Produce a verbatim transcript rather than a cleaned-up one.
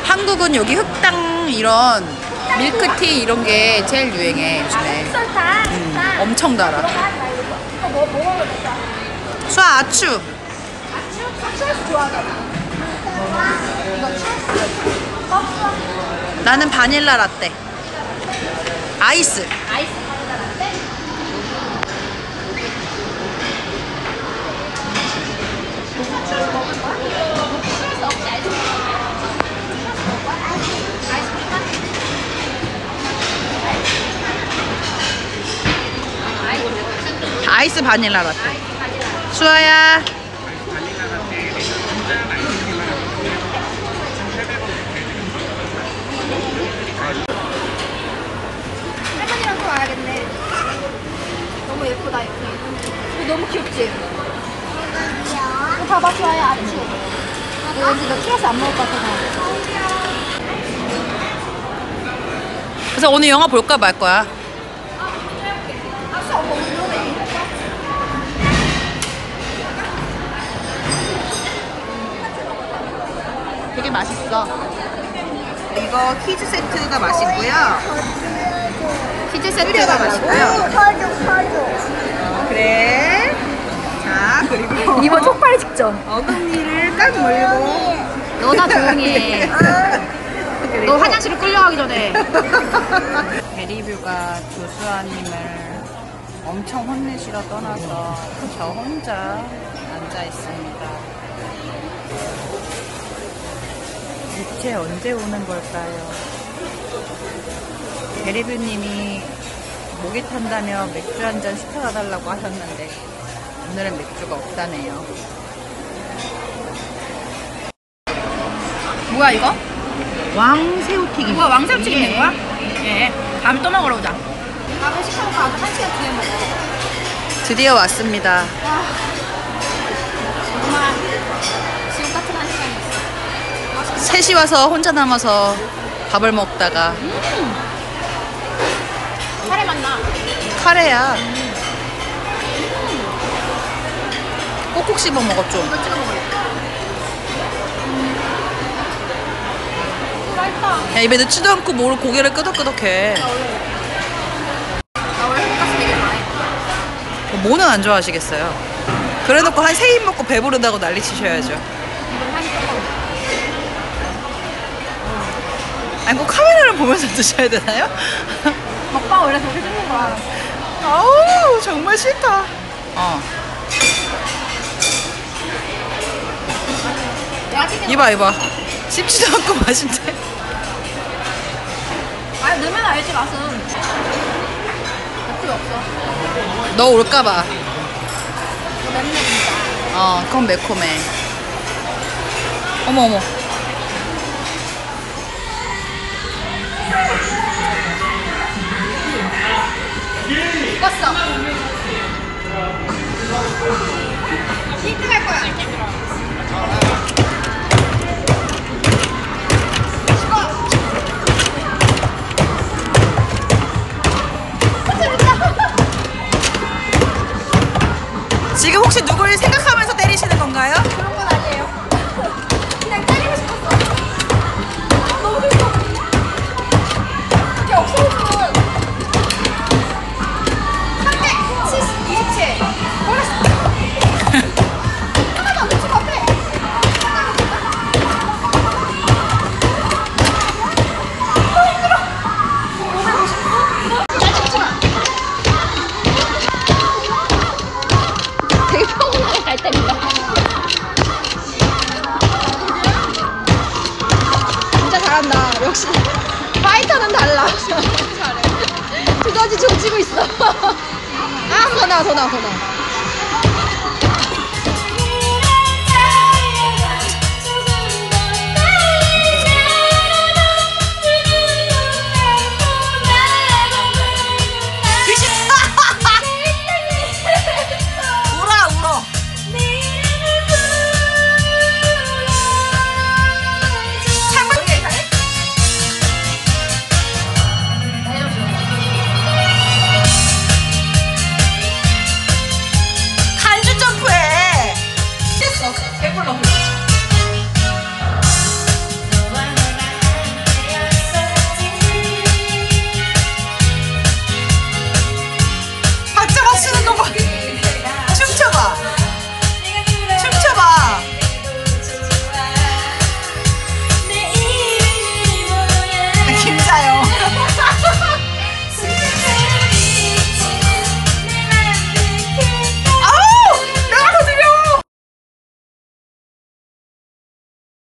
한국은 여기 흑당 이런 밀크티 이런 게 제일 유행해 요즘에. 음, 엄청 달아. 수아 아추. 나는 바닐라 라떼. 아이스. 아이스 바닐라 라떼? 추러스 먹을 거야? 추러스 없지 아이스크림? 아이스크림 한? 아이스 바닐라 라떼. 수아야. 할머니랑 또 와야겠네. 너무 예쁘다 이거. 이거 너무 귀엽지? 이거 봐봐 수아야 아치. 이거 왠지 너 추러스 안 먹을 것 같아. 그래서 오늘 영화 볼까 말 거야. 아 수아 뭐 오늘 되게 맛있어. 이거 키즈 세트가 맛있고요. 키즈 세트가 맛있고요. 어, 그래. 자, 그리고 이번 촉발이 직접. 어금니를 딱 물고. 너나 조용히 해. 너 화장실을 끌려가기 전에. 대리뷰가 조수아님을 엄청 혼내시러 떠나서 저 혼자 앉아 있습니다. 대체 언제 오는 걸까요? 대리뷰님이 목이 탄다며 맥주 한 잔 시켜다 달라고 하셨는데 오늘은 맥주가 없다네요. 뭐야 이거? 왕새우튀김. 뭐야 왕새우튀김 된 거야? 예. 다음에 또 먹으러 오자. 밥을 시켜놓고 아주 한 시간 뒤에 먹어. 드디어 왔습니다. 정말 지옥 같은 한 시간이었어. 셋이 와서 혼자 남아서 밥을 먹다가 음. 카레 맛나. 카레야. 꼭꼭 씹어 먹어 좀. 이거 찍어 먹어야겠다. 음. 맛있다. 야, 입에 넣지도 않고 뭘 고개를 끄덕끄덕해. 나 원래 나 원래 돈가스 되게 좋아해. 뭐는 안 좋아하시겠어요. 그래놓고 한 세 입 먹고 배부르다고 난리 치셔야죠. 이건 향이 조금. 아니 꼭 카메라를 보면서 드셔야 되나요? 먹방 원래 저렇게 찍는 거야. 아우 정말 싫다. 어. 이봐 이봐. 씹지도 않고 맛인데. 아니 넣으면 알지 맛은. 맥주 없어. 너 올까봐. 이거 맵네 진짜. 어 그건 매콤해. 어머 어머. 껐어. 힌트 갈 거야. 지금 혹시 누굴 생각하면서 때리시는 건가요? 그런 건 아니에요. 그냥 때리고 싶었어. 너무 힘들어. 걔 없어졌어. 삼백이십칠. 하나도 안 놓치고 앞에. 너무 힘들어. 날 찍지 마. 되게 평온하게 잘 때린다. 진짜 잘한다. 역시 파이터는 달라. 잘해. 두더지 조지고 있어. 아, 더 나와, 더 나와, 더 나와.